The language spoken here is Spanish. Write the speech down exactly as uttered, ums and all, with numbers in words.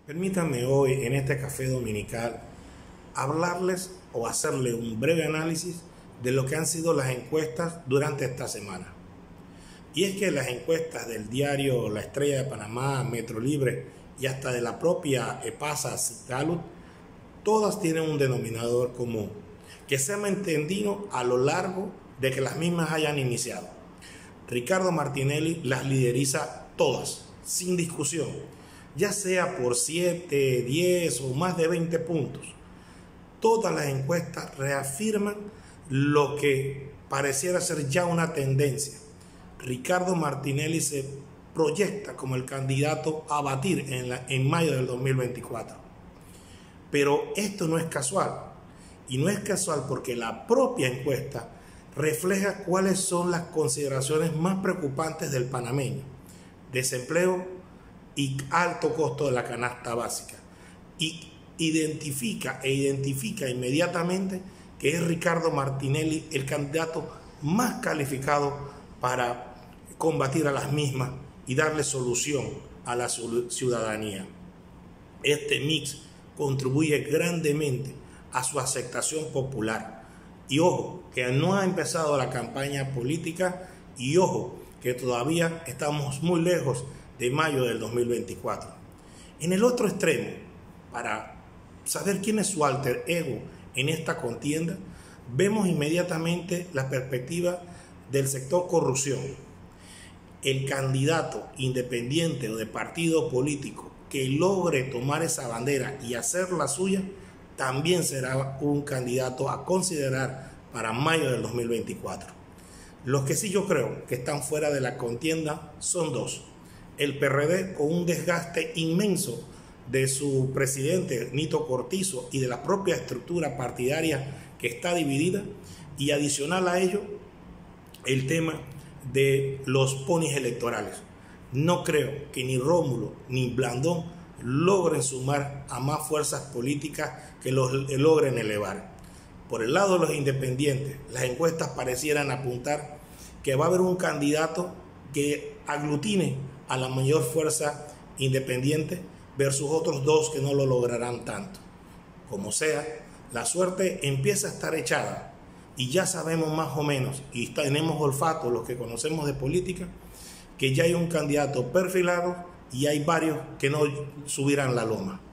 Permítanme hoy en este café dominical hablarles o hacerle un breve análisis de lo que han sido las encuestas durante esta semana. Y es que las encuestas del diario La Estrella de Panamá, Metro Libre y hasta de la propia EPASA Citalut, todas tienen un denominador común, que se ha mantenido a lo largo de que las mismas hayan iniciado. Ricardo Martinelli las lideriza todas, sin discusión, ya sea por siete, diez o más de veinte puntos. Todas las encuestas reafirman lo que pareciera ser ya una tendencia. Ricardo Martinelli se proyecta como el candidato a batir en, la, en mayo del dos mil veinticuatro. Pero esto no es casual, y no es casual porque la propia encuesta refleja cuáles son las consideraciones más preocupantes del panameño: desempleo y alto costo de la canasta básica, y identifica e identifica inmediatamente que es Ricardo Martinelli el candidato más calificado para combatir a las mismas y darle solución a la ciudadanía. Este mix contribuye grandemente a su aceptación popular. Y ojo, que no ha empezado la campaña política, y ojo, que todavía estamos muy lejos de mayo del dos mil veinticuatro. En el otro extremo, para saber quién es su alter ego en esta contienda, vemos inmediatamente la perspectiva del sector corrupción. El candidato independiente o de partido político que logre tomar esa bandera y hacerla suya, también será un candidato a considerar para mayo del dos mil veinticuatro. Los que sí yo creo que están fuera de la contienda son dos. El P R D, con un desgaste inmenso de su presidente Nito Cortizo y de la propia estructura partidaria que está dividida, y adicional a ello el tema de los ponis electorales. No creo que ni Rómulo ni Blandón logren sumar a más fuerzas políticas que los logren elevar. Por el lado de los independientes, las encuestas parecieran apuntar que va a haber un candidato que aglutine a la mayor fuerza independiente versus otros dos que no lo lograrán tanto. Como sea, la suerte empieza a estar echada y ya sabemos más o menos, y tenemos olfato los que conocemos de política, que ya hay un candidato perfilado y hay varios que no subirán la loma.